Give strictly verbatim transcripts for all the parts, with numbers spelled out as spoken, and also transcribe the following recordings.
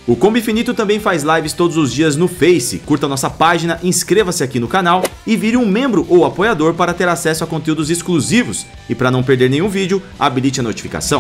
O Combo Infinito também faz lives todos os dias no Face. Curta nossa página, inscreva-se aqui no canal e vire um membro ou apoiador para ter acesso a conteúdos exclusivos. E para não perder nenhum vídeo, habilite a notificação.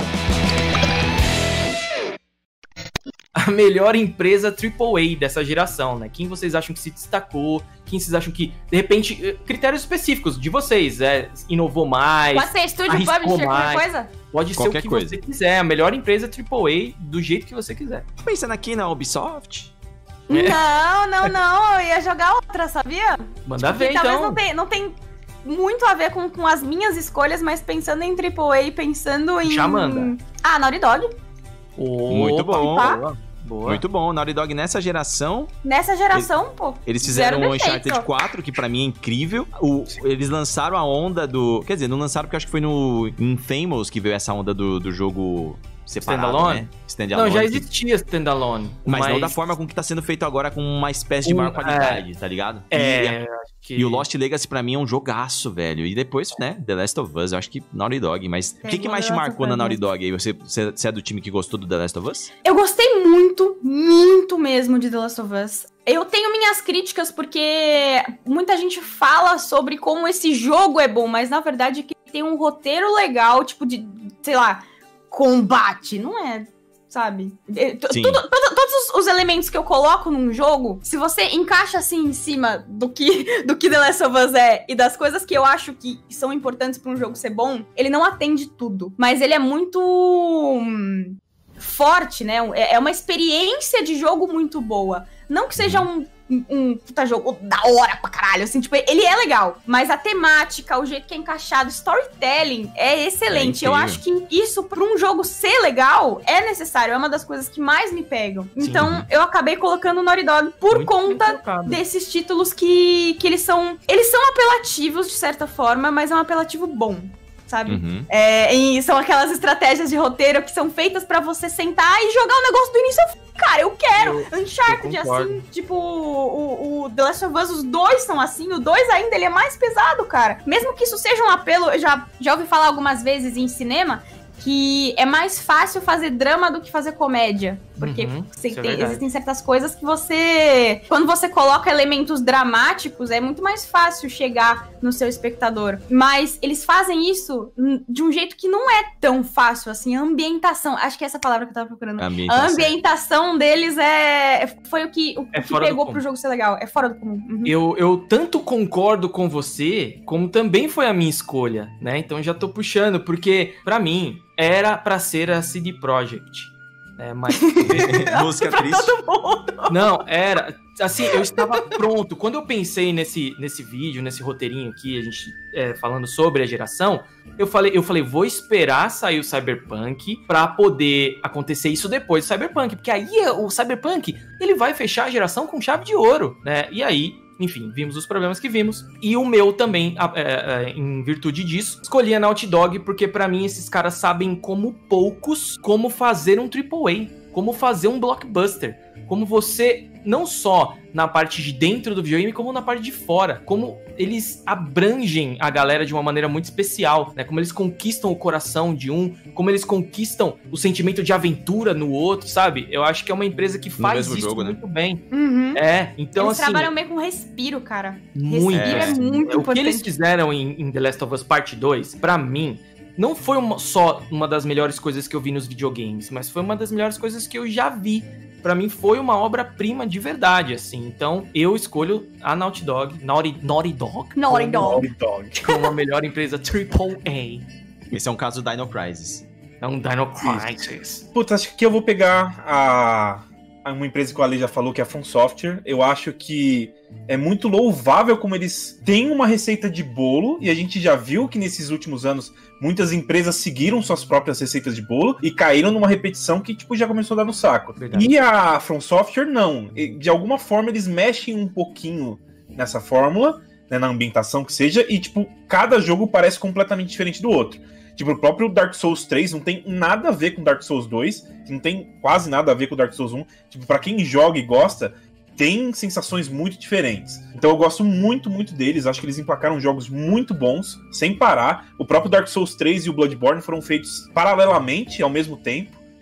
A melhor empresa triplo A dessa geração, né? Quem vocês acham que se destacou? Quem vocês acham que, de repente, critérios específicos de vocês, é, inovou mais? Pode ser estúdio, publisher, qualquer coisa? Pode Qualquer ser o que coisa. você quiser, a melhor empresa triplo A do jeito que você quiser. Pensando aqui na Ubisoft. É. Não, não, não, eu ia jogar outra, sabia? Manda Tipo, ver, que talvez então. não tem, não tem muito a ver com, com as minhas escolhas, mas pensando em triplo A, pensando em... Já manda. Ah, Naughty Dog. Muito bom. Boa, boa. Muito bom. Naughty Dog nessa geração, Nessa geração, pô. eles fizeram zero o defeito. Uncharted quatro, que pra mim é incrível. O, eles lançaram a onda do... Quer dizer, não lançaram porque acho que foi no Infamous que veio essa onda do, do jogo separado, Standalone? né? Standalone. Não, já que- existia standalone. Mas, não da forma com que tá sendo feito agora, com uma espécie de Um- maior qualidade, tá ligado? E, É, acho que... e o Lost Legacy pra mim é um jogaço, velho. E depois, né, The Last of Us, eu acho que Naughty Dog. Mas o que, que mais te The Last marcou of na Us, Naughty Dog aí? Você, você, você é do time que gostou do The Last of Us? Eu gostei muito, muito mesmo de The Last of Us. Eu tenho minhas críticas porque muita gente fala sobre como esse jogo é bom, mas na verdade que tem um roteiro legal, tipo de, sei lá, combate, não é, sabe? É, t- Sim. tudo- todo- todos os, os elementos que eu coloco num jogo, se você encaixa assim em cima do que, do que The Last of Us é e das coisas que eu acho que são importantes pra um jogo ser bom, ele não atende tudo, mas ele é muito... hum, forte, né? É é uma experiência de jogo muito boa. Não que seja um, um, um puta jogo da hora pra caralho, assim, tipo, ele é legal, mas a temática, o jeito que é encaixado, storytelling é excelente. É Eu incrível. acho que isso, pra um jogo ser legal, é necessário, é uma das coisas que mais me pegam. Então, eu acabei colocando o Naughty Dog por Muito bem conta colocado. desses títulos que, que eles são... Eles são apelativos, de certa forma, mas é um apelativo bom, sabe? Uhum. É, e são aquelas estratégias de roteiro que são feitas pra você sentar e jogar o negócio do início ao fim. Cara, eu quero! Eu- Uncharted, eu concordo. assim, tipo, o, o The Last of Us, os dois são assim, o dois ainda, ele é mais pesado, cara. Mesmo que isso seja um apelo, eu já, já ouvi falar algumas vezes em cinema, que é mais fácil fazer drama do que fazer comédia. Porque Uhum, você isso é tem- verdade. existem certas coisas que você... Quando você coloca elementos dramáticos, é muito mais fácil chegar no seu espectador. Mas eles fazem isso hum, de um jeito que não é tão fácil, assim. A ambientação, acho que é essa palavra que eu tava procurando. A Ambientação. ambientação deles é... Foi o que, o É que fora do pegou comum. pro jogo ser legal. É fora do comum. Uhum. Eu, eu tanto concordo com você, como também foi a minha escolha, né? Então já tô puxando, porque pra mim era pra ser a C D Projekt. É, mas Música Pra triste. todo mundo. não, era assim, eu estava pronto. Quando eu pensei nesse, nesse vídeo, nesse roteirinho aqui, a gente é, falando sobre a geração, eu falei, eu falei, vou esperar sair o Cyberpunk pra poder acontecer isso depois do Cyberpunk, porque aí o Cyberpunk, ele vai fechar a geração com chave de ouro, né? E aí, enfim, vimos os problemas que vimos. E o meu também, a- é, é, em virtude disso, escolhi a Naughty Dog, porque pra mim esses caras sabem como poucos como fazer um triplo A, como fazer um blockbuster, como você, não só na parte de dentro do videogame, como na parte de fora, como eles abrangem a galera de uma maneira muito especial, né? Como eles conquistam o coração de um, como eles conquistam o sentimento de aventura no outro, sabe? Eu acho que é uma empresa que faz mesmo isso jogo, né? muito bem. Uhum. É, então Eles assim... trabalham meio com respiro, cara. Muito. Respiro é, É. muito O que eles importante. fizeram em, em The Last of Us Part dois, pra mim, não foi uma- só uma das melhores coisas que eu vi nos videogames, mas foi uma das melhores coisas que eu já vi. Pra mim foi uma obra-prima de verdade, assim. Então, eu escolho a Naughty Dog, Naughty, Naughty Dog, Naughty Dog. Dog. como a melhor empresa triplo A. Esse é um caso do Dino Crisis. É um Dino Crisis. Putz, acho que eu vou pegar a, a uma empresa que o Ale já falou, que é a From Software. Eu acho que é muito louvável como eles têm uma receita de bolo, e a gente já viu que nesses últimos anos muitas empresas seguiram suas próprias receitas de bolo e caíram numa repetição que tipo, já começou a dar no saco. Verdade. E a From Software não. E, de alguma forma eles mexem um pouquinho nessa fórmula, né, na ambientação que seja, e tipo, cada jogo parece completamente diferente do outro. Tipo, o próprio Dark Souls três não tem nada a ver com Dark Souls dois, não tem quase nada a ver com Dark Souls um. Tipo, pra quem joga e gosta, tem sensações muito diferentes. Então eu gosto muito, muito deles. Acho que eles emplacaram jogos muito bons, sem parar. O próprio Dark Souls três e o Bloodborne foram feitos paralelamente, ao mesmo tempo.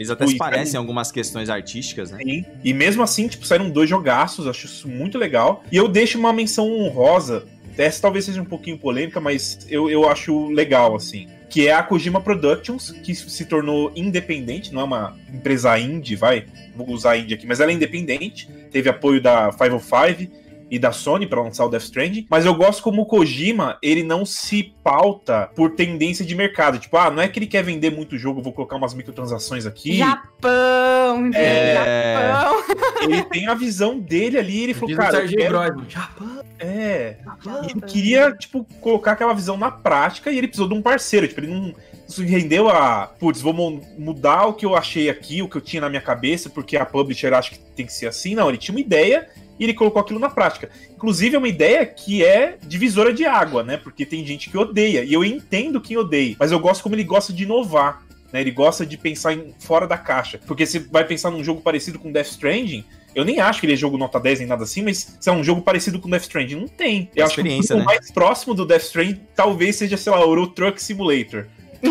Eles até se E parecem em saíram- algumas questões artísticas, né? Sim. E mesmo assim, tipo, saíram dois jogaços, acho isso muito legal. E eu deixo uma menção honrosa, essa talvez seja um pouquinho polêmica, mas eu, eu acho legal, assim. Que é a Kojima Productions, que se tornou independente, não é uma empresa indie, vai, vou usar indie aqui, mas ela é independente, teve apoio da quinhentos e cinco e da Sony pra lançar o Death Stranding, mas eu gosto como o Kojima, ele não se pauta por tendência de mercado, tipo, ah, não é que ele quer vender muito jogo, vou colocar umas microtransações aqui. Japão, entendeu? É. Japão. Ele tem a visão dele ali, ele falou, Diz o cara, eu Serginho quero... Groisman, Japão. É, Japão. e ele queria, tipo, colocar aquela visão na prática e ele precisou de um parceiro. Tipo, ele não. Isso rendeu a. Putz, vou mu- mudar o que eu achei aqui, o que eu tinha na minha cabeça, porque a publisher acha que tem que ser assim. Não, ele tinha uma ideia e ele colocou aquilo na prática. Inclusive, é uma ideia que é divisora de água, né? Porque tem gente que odeia. E eu entendo quem odeia. Mas eu gosto como ele gosta de inovar. Né? Ele gosta de pensar em, fora da caixa. Porque você vai pensar num jogo parecido com Death Stranding. Eu nem acho que ele é jogo nota dez nem nada assim, mas se é um jogo parecido com Death Stranding, não tem. Eu acho que o experiência, jogo né? mais próximo do Death Stranding talvez seja, sei lá, o Euro Truck Simulator.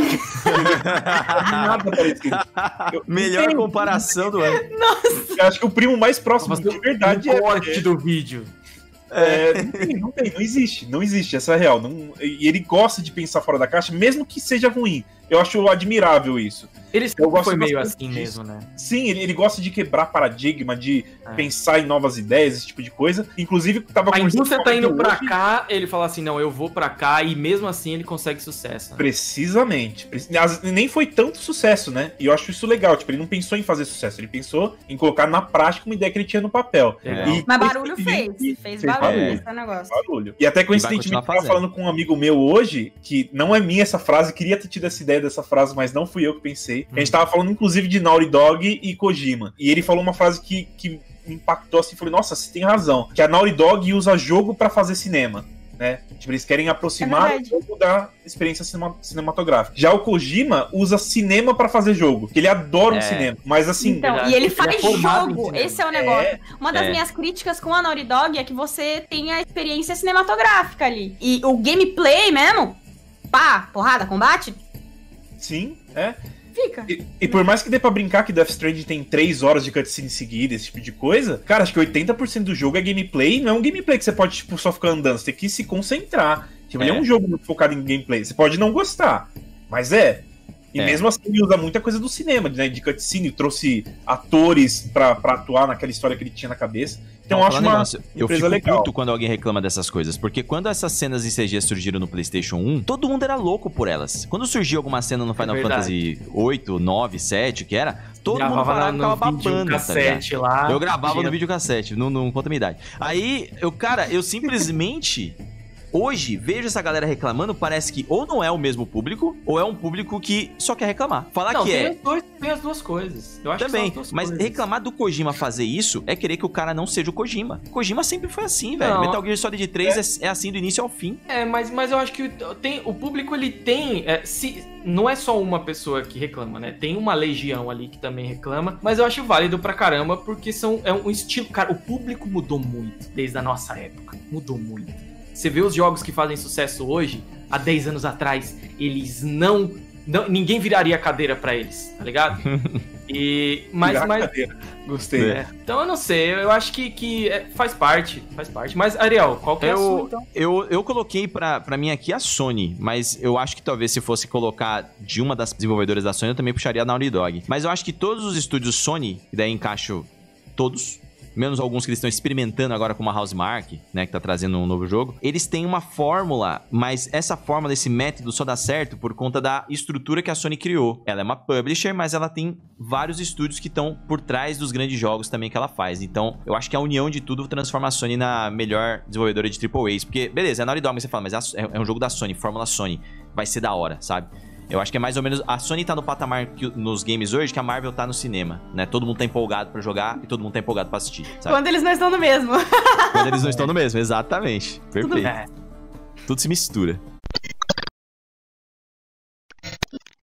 Nada parecido. Eu- Melhor não tem. comparação do ano. Eu acho que o primo mais próximo de verdade o é. corte do vídeo. É, não tem, não tem, não existe, não existe, essa é a real. Não- e ele gosta de pensar fora da caixa, mesmo que seja ruim. Eu acho admirável isso. Ele Eu sempre gosto foi meio bastante assim disso. mesmo, né? Sim, ele, ele gosta de quebrar paradigma, de É. pensar em novas ideias, esse tipo de coisa. Inclusive, tava A conversando indústria com tá um indo amigo pra hoje- cá, ele fala assim, não, eu vou pra cá, e mesmo assim ele consegue sucesso. Né? Precisamente. Preci- As- Nem foi tanto sucesso, né? E eu acho isso legal. Tipo, ele não pensou em fazer sucesso, ele pensou em colocar na prática uma ideia que ele tinha no papel. Legal. E Mas barulho fez. coincidentemente, Fez fez barulho barulho. esse negócio. barulho. E até coincidentemente, continuar eu tava fazendo. falando com um amigo meu hoje, que não é minha essa frase, queria ter tido essa ideia dessa frase, mas não fui eu que pensei. A gente tava falando, inclusive, de Naughty Dog e Kojima. E ele falou uma frase que, que me impactou assim, falei, nossa, você tem razão. Que a Naughty Dog usa jogo pra fazer cinema. Né? Tipo, eles querem aproximar É o verdade. jogo da experiência cinema- cinematográfica. Já o Kojima usa cinema pra fazer jogo, que ele adora um É. cinema. Mas assim, Então, verdade. e ele Ele faz é formado em jogo. cinema. Esse é o negócio. Uma das É. minhas críticas com a Naughty Dog é que você tem a experiência cinematográfica ali. E o gameplay mesmo, pá, porrada, combate, sim, é. fica. E, e por mais que dê pra brincar que Death Stranding tem três horas de cutscene seguida, esse tipo de coisa, cara, acho que oitenta por cento do jogo é gameplay, e não é um gameplay que você pode, tipo, só ficar andando, você tem que se concentrar. Tipo, É. ele é um jogo muito focado em gameplay. Você pode não gostar, mas é. E É. mesmo assim ele usa muita coisa do cinema, né, de cutscene, trouxe atores pra, pra atuar naquela história que ele tinha na cabeça. Então eu Não, acho falar um uma negócio, eu empresa fico legal. puto quando alguém reclama dessas coisas, porque quando essas cenas em C G surgiram no PlayStation um, todo mundo era louco por elas. Quando surgiu alguma cena no Final verdade. Fantasy oito, nove, sete, que era, todo mundo Gravava falava no, que tava no babando, tá ligado? videocassete lá. Eu gravava tinha- no videocassete, não, não conta a minha idade. Aí, eu, cara, eu simplesmente... Hoje, vejo essa galera reclamando, parece que ou não é o mesmo público, ou é um público que só quer reclamar. Falar Não, que tem, é... as dois- tem as duas coisas. Eu acho que Também, são as duas mas coisas. reclamar do Kojima fazer isso é querer que o cara não seja o Kojima. Kojima sempre foi assim, velho. Não. Metal Gear Solid três é. é assim do início ao fim. É, mas, mas eu acho que o- tem, o público, ele tem... é, se, não é só uma pessoa que reclama, né? Tem uma legião ali que também reclama, mas eu acho válido pra caramba, porque são, é um estilo... Cara, o público mudou muito desde a nossa época. Mudou muito. Você vê os jogos que fazem sucesso hoje, há dez anos atrás, eles não... não ninguém viraria a cadeira pra eles, tá ligado? E, mas, Virar a mas, cadeira. Gostei. é. Então eu não sei, eu acho que, que é, faz parte, faz parte. Mas, Ariel, qual que é a sua, Eu, então? eu, eu coloquei pra, pra mim aqui a Sony, mas eu acho que talvez se fosse colocar de uma das desenvolvedoras da Sony, eu também puxaria a Naughty Dog. Mas eu acho que todos os estúdios Sony, e daí encaixo todos, menos alguns que eles estão experimentando agora com uma Housemarque, né, que tá trazendo um novo jogo, eles têm uma fórmula, mas essa fórmula, esse método só dá certo por conta da estrutura que a Sony criou. Ela é uma publisher, mas ela tem vários estúdios que estão por trás dos grandes jogos também que ela faz. Então, eu acho que a união de tudo transforma a Sony na melhor desenvolvedora de triple A's, porque, beleza, é Naughty Dog, mas você fala, mas é é um jogo da Sony, fórmula Sony, vai ser da hora, sabe? Eu acho que é mais ou menos... A Sony tá no patamar que, nos games hoje que a Marvel tá no cinema, né? Todo mundo tá empolgado pra jogar e todo mundo tá empolgado pra assistir, sabe? Quando eles não estão no mesmo. Quando eles não estão no mesmo, exatamente. Perfeito. É. Tudo se mistura.